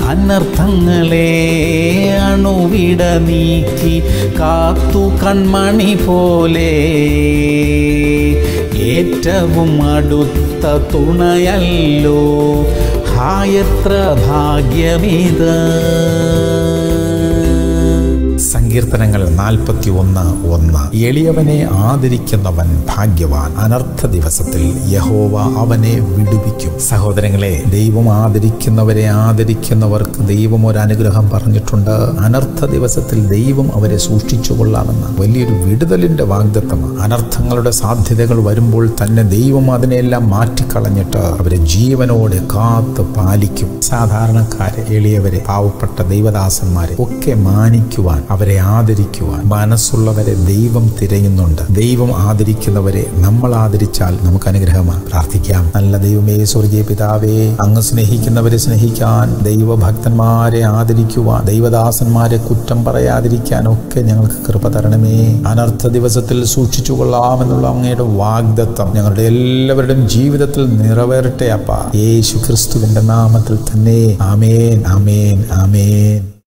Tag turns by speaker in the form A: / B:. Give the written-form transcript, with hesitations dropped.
A: അനർത്ഥങ്ങളെ അണുവിട നീക്കി കാത്തു കൺമണി പോലെ ഏറ്റവും അടുത്ത തുണയല്ലോ ഹായത്ര ഭാഗ്യമിത്.
B: സങ്കീർത്തനങ്ങൾ 41:1. എളിയവനെ ആദരിക്കുന്നവൻ ഭാഗ്യവാൻ, അനർത്ഥ ദിവസത്തിൽ യഹോവ അവനെ വിടുവിക്കും. സഹോദരങ്ങളെ, ദൈവം ആദരിക്കുന്നവർക്ക് ദൈവം ഒരു അനുഗ്രഹം പറഞ്ഞിട്ടുണ്ട്. അനർത്ഥ ദിവസത്തിൽ ദൈവം അവരെ സൂക്ഷിച്ചു കൊള്ളാമെന്ന് വലിയൊരു വിടുതലിന്റെ വാഗ്ദത്തമാണ്. അനർത്ഥങ്ങളുടെ സാധ്യതകൾ വരുമ്പോൾ തന്നെ ദൈവം അതിനെല്ലാം മാറ്റിക്കളഞ്ഞിട്ട് അവരെ ജീവനോടെ കാത്ത് പാലിക്കും. സാധാരണക്കാരെ, എളിയവരെ, പാവപ്പെട്ട ദൈവദാസന്മാരെ ഒക്കെ മാനിക്കുവാൻ, അവരെ ആദരിക്കുവാൻ മനസ്സുള്ളവരെ ദൈവം തിരയുന്നുണ്ട്. ദൈവം ആദരിക്കുന്നവരെ നമ്മൾ ആദരിച്ചാൽ നമുക്ക് അനുഗ്രഹമാണ്. പ്രാർത്ഥിക്കാം. നല്ല ദൈവമേ, സ്വർഗീയ പിതാവേ, അങ്ങ് സ്നേഹിക്കുന്നവരെ സ്നേഹിക്കാൻ, ദൈവഭക്തന്മാരെ ആദരിക്കുവാൻ, ദൈവദാസന്മാരെ കുറ്റം പറയാതിരിക്കാൻ ഒക്കെ ഞങ്ങൾക്ക് കൃപ തരണമേ. അനർത്ഥ ദിവസത്തിൽ സൂക്ഷിച്ചു കൊള്ളാമെന്നുള്ള അങ്ങയുടെ വാഗ്ദത്തം ഞങ്ങളുടെ എല്ലാവരുടെയും ജീവിതത്തിൽ നിറവേറട്ടെ അപ്പ. യേശു ക്രിസ്തുവിന്റെ നാമത്തിൽ തന്നെ. ആമേൻ, ആമേൻ, ആമേൻ.